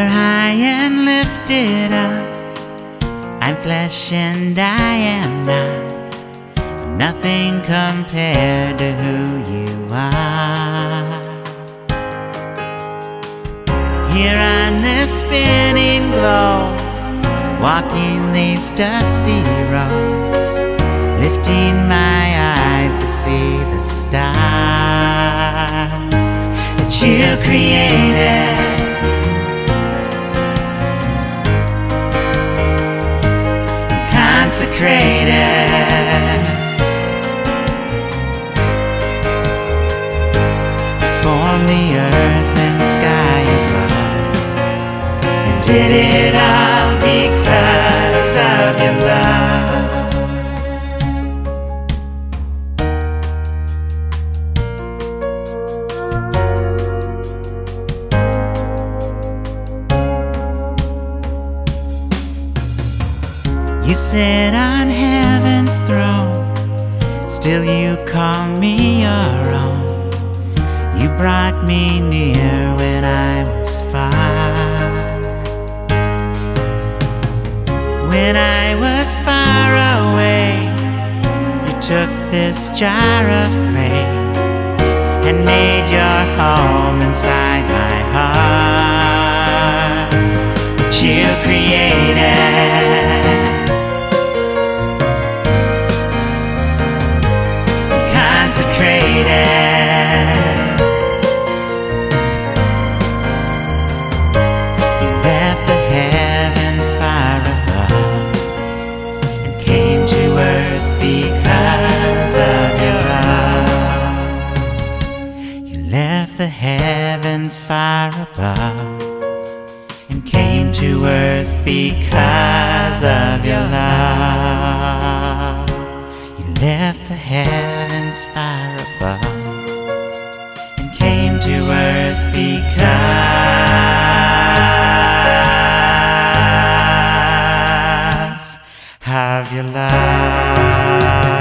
You're high and lifted up. I'm flesh and I am not. Nothing compared to who you are. Here on this spinning globe, walking these dusty roads, lifting my eyes to see the stars that you created. Consecrated, from the earth and sky above, and did it all because of your love. You sit on heaven's throne, still you call me your own. You brought me near when I was far. When I was far away, you took this jar of clay and made your home inside my heart. But you created, consecrated. The heavens far above and came to earth because of your love. You left the heavens far above and came to earth because of your love.